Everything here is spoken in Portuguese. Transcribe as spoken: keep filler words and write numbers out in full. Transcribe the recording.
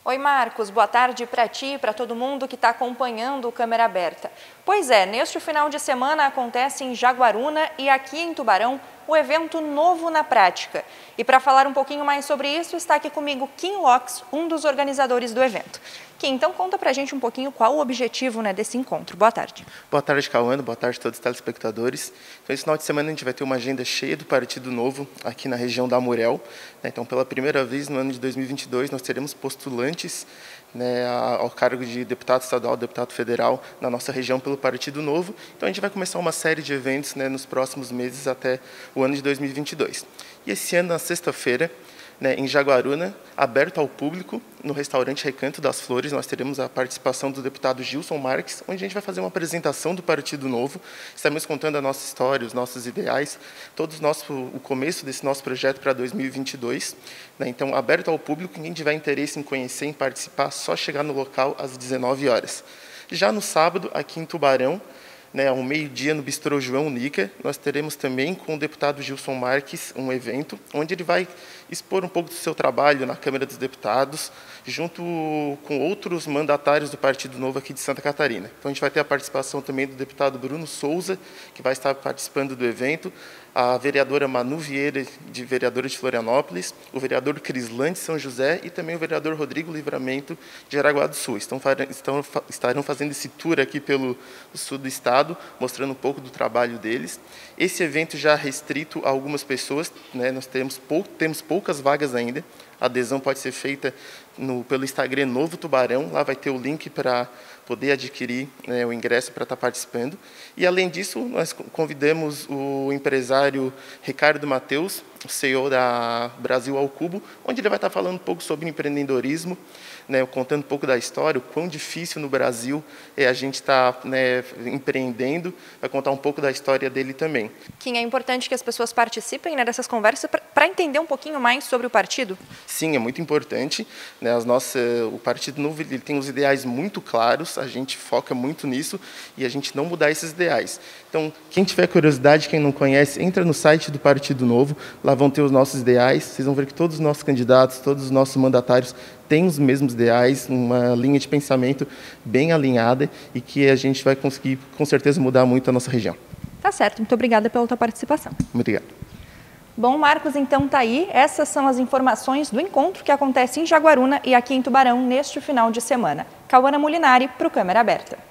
Oi, Marcos, boa tarde para ti e para todo mundo que está acompanhando o Câmera Aberta. Pois é, neste final de semana acontece em Jaguaruna e aqui em Tubarão o evento Novo na Prática. E para falar um pouquinho mais sobre isso, está aqui comigo Kim Locks, um dos organizadores do evento. Kim, então conta pra gente um pouquinho qual o objetivo, né, desse encontro. Boa tarde. Boa tarde, Cauã. Boa tarde a todos os telespectadores. Então, esse final de semana a gente vai ter uma agenda cheia do Partido Novo aqui na região da Amurel. Então, pela primeira vez no ano de dois mil e vinte e dois, nós teremos postulantes, né, ao cargo de deputado estadual, deputado federal na nossa região pelo Partido Novo. Então, a gente vai começar uma série de eventos, né, nos próximos meses até o ano de dois mil e vinte e dois. E esse ano, na sexta-feira, né, em Jaguaruna, aberto ao público, no restaurante Recanto das Flores, nós teremos a participação do deputado Gilson Marques, onde a gente vai fazer uma apresentação do Partido Novo. Estamos contando a nossa história, os nossos ideais, todo o, nosso, o começo desse nosso projeto para dois mil e vinte e dois. Né, então, aberto ao público, quem tiver interesse em conhecer, em participar, só chegar no local às dezenove horas. Já no sábado, aqui em Tubarão, né, ao meio-dia, no Bistrô João Nica, nós teremos também com o deputado Gilson Marques um evento onde ele vai expor um pouco do seu trabalho na Câmara dos Deputados, junto com outros mandatários do Partido Novo aqui de Santa Catarina. Então, a gente vai ter a participação também do deputado Bruno Souza, que vai estar participando do evento, a vereadora Manu Vieira, de vereadora de Florianópolis, o vereador Crislã de São José e também o vereador Rodrigo Livramento de Jaraguá do Sul. Estão, estão, estarão fazendo esse tour aqui pelo sul do estado, mostrando um pouco do trabalho deles. Esse evento já restrito a algumas pessoas, né, nós temos, pou, temos poucas vagas ainda. A adesão pode ser feita no, pelo Instagram Novo Tubarão, lá vai ter o link para poder adquirir, né, o ingresso para estar participando. E, além disso, nós convidamos o empresário Ricardo Mateus, o C E O da Brasil ao Cubo, onde ele vai estar falando um pouco sobre empreendedorismo, né, contando um pouco da história, o quão difícil no Brasil é a gente estar, né, empreendendo, vai contar um pouco da história dele também. Kim, é importante que as pessoas participem, né, dessas conversas para entender um pouquinho mais sobre o partido? Sim, é muito importante. Né, as nossas, o Partido Novo ele tem os ideais muito claros, a gente foca muito nisso e a gente não mudar esses ideais. Então, quem tiver curiosidade, quem não conhece, entra no site do Partido Novo, lá vão ter os nossos ideais, vocês vão ver que todos os nossos candidatos, todos os nossos mandatários têm os mesmos ideais, uma linha de pensamento bem alinhada e que a gente vai conseguir, com certeza, mudar muito a nossa região. Tá certo, muito obrigada pela tua participação. Muito obrigado. Bom, Marcos, então tá aí. Essas são as informações do encontro que acontece em Jaguaruna e aqui em Tubarão neste final de semana. Cauana Molinari para o Câmera Aberta.